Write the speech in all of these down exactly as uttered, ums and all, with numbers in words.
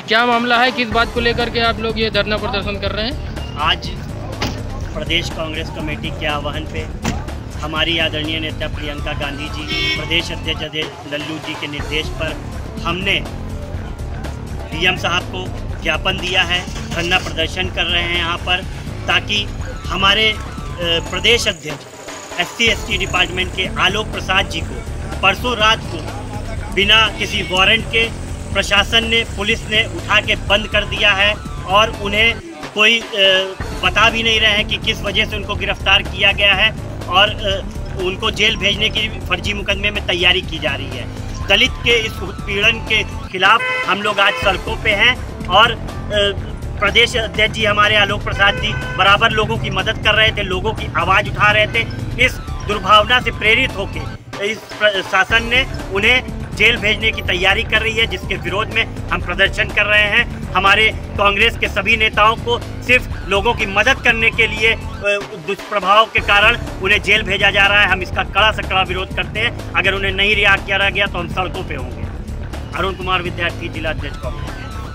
क्या मामला है, किस बात को लेकर के आप लोग ये धरना प्रदर्शन कर रहे हैं? आज प्रदेश कांग्रेस कमेटी के आह्वान पे हमारी आदरणीय नेता प्रियंका गांधी जी, प्रदेश अध्यक्ष लल्लू जी के निर्देश पर हमने डीएम साहब को ज्ञापन दिया है। धरना प्रदर्शन कर रहे हैं यहाँ पर, ताकि हमारे प्रदेश अध्यक्ष एससी एसटी डिपार्टमेंट के आलोक प्रसाद जी को परसों रात को बिना किसी वारंट के प्रशासन ने, पुलिस ने उठा के बंद कर दिया है और उन्हें कोई बता भी नहीं रहे हैं कि किस वजह से उनको गिरफ्तार किया गया है और उनको जेल भेजने की फर्जी मुकदमे में तैयारी की जा रही है। दलित के इस उत्पीड़न के खिलाफ हम लोग आज सड़कों पे हैं और प्रदेश अध्यक्ष जी हमारे आलोक प्रसाद जी बराबर लोगों की मदद कर रहे थे, लोगों की आवाज़ उठा रहे थे। इस दुर्भावना से प्रेरित होकर इस शासन ने उन्हें जेल भेजने की तैयारी कर रही है, जिसके विरोध में हम प्रदर्शन कर रहे हैं। हमारे कांग्रेस के सभी नेताओं को सिर्फ लोगों की मदद करने के लिए दुष्प्रभाव के कारण उन्हें जेल भेजा जा रहा है। हम इसका कड़ा से कड़ा विरोध करते हैं। अगर उन्हें नहीं रिहा किया गया तो हम सड़कों पे होंगे। अरुण कुमार विद्यार्थी, जिला अध्यक्ष कांग्रेस।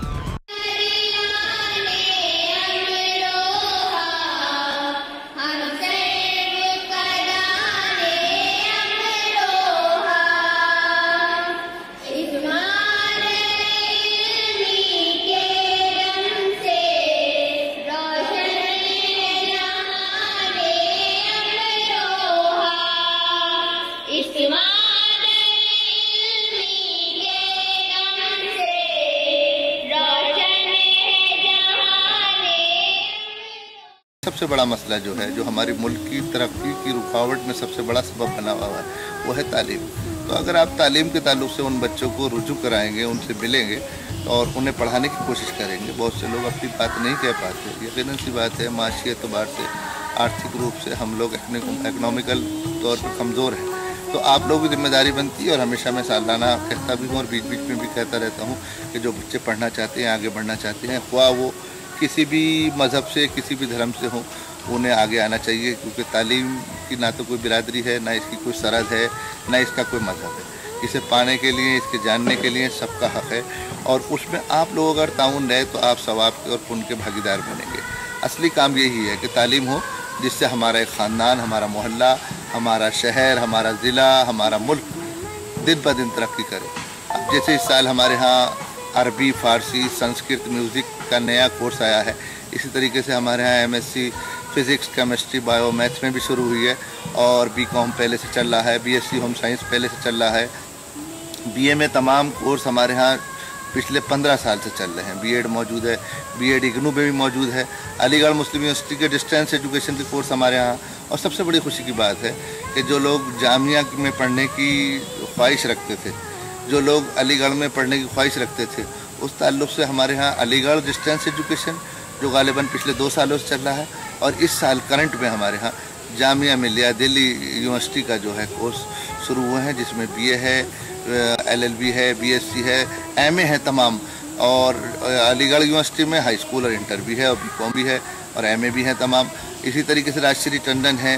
सबसे बड़ा मसला जो है, जो हमारी मुल्क की तरक्की की रुकावट में सबसे बड़ा सबब बना हुआ है, वो है तालीम। तो अगर आप तालीम के ताल्लुक से उन बच्चों को रुजू कराएंगे, उनसे मिलेंगे और उन्हें पढ़ाने की कोशिश करेंगे, बहुत से लोग अपनी बात नहीं कह पाते। यकीनन सी बात है, माशी एतबार से, आर्थिक रूप से हम लोग इकनॉमिकल तौर पर कमज़ोर हैं। तो आप लोग की जिम्मेदारी बनती है और हमेशा मैं सालाना कहता भी हूँ और बीच बीच में भी कहता रहता हूँ कि जो बच्चे पढ़ना चाहते हैं, आगे बढ़ना चाहते हैं, ख्वाह वो किसी भी मज़हब से, किसी भी धर्म से हो, उन्हें आगे आना चाहिए। क्योंकि तालीम की ना तो कोई बिरादरी है, ना इसकी कोई सरहद है, ना इसका कोई मज़हब है। इसे पाने के लिए, इसके जानने के लिए सबका हक़ है और उसमें आप लोग अगर ताउन रहे तो आप सवाब के और पुण्य के भागीदार बनेंगे। असली काम यही है कि तालीम हो, जिससे हमारा एक ख़ानदान, हमारा मोहल्ला, हमारा शहर, हमारा ज़िला, हमारा मुल्क दिन ब दिन तरक्की करे। अब जैसे इस साल हमारे यहाँ अरबी, फ़ारसी, संस्कृत, म्यूज़िक का नया कोर्स आया है, इसी तरीके से हमारे यहाँ MSc physics, chemistry, bio, maths में भी शुरू हुई है और बीकॉम पहले से चल रहा है, बीएससी होम साइंस पहले से चल रहा है। बीए में तमाम कोर्स हमारे यहाँ पिछले पंद्रह साल से चल रहे हैं। बीएड मौजूद है, बीएड इग्नू में भी मौजूद है। अलीगढ़ मुस्लिम यूनिवर्सिटी के डिस्टेंस एजुकेशन के कोर्स हमारे यहाँ। और सबसे बड़ी खुशी की बात है कि जो लोग जामिया में पढ़ने की ख्वाहिश रखते थे, जो लोग अलीगढ़ में पढ़ने की ख्वाहिश रखते थे, उस ताल्लुक़ से हमारे यहाँ अलीगढ़ डिस्टेंस एजुकेशन जो गालिबन पिछले दो सालों से चल रहा है और इस साल करंट में हमारे यहाँ जामिया मिलिया दिल्ली यूनिवर्सिटी का जो है कोर्स शुरू हुए हैं, जिसमें बीए है, एलएलबी है, बीएससी है, एमए है तमाम। और अलीगढ़ यूनिवर्सिटी में हाई स्कूल और इंटर भी है और बीकॉम भी है और एमए भी है तमाम। इसी तरीके से राजश्री टंडन है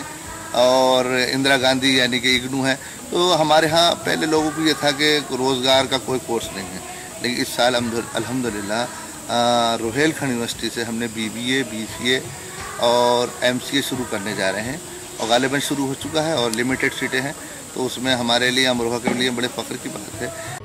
और इंदिरा गांधी यानी कि इग्नू है। तो हमारे यहाँ पहले लोगों को ये था कि रोज़गार का कोई कोर्स नहीं है, लेकिन इस साल अल्हम्दुलिल्लाह रोहेलखंड यूनिवर्सिटी से हमने बीबीए, बीसीए और एमसीए शुरू करने जा रहे हैं और गालिबन शुरू हो चुका है और लिमिटेड सीटें हैं। तो उसमें हमारे लिए, अमरोहा के लिए बड़े फ़ख्र की बात है।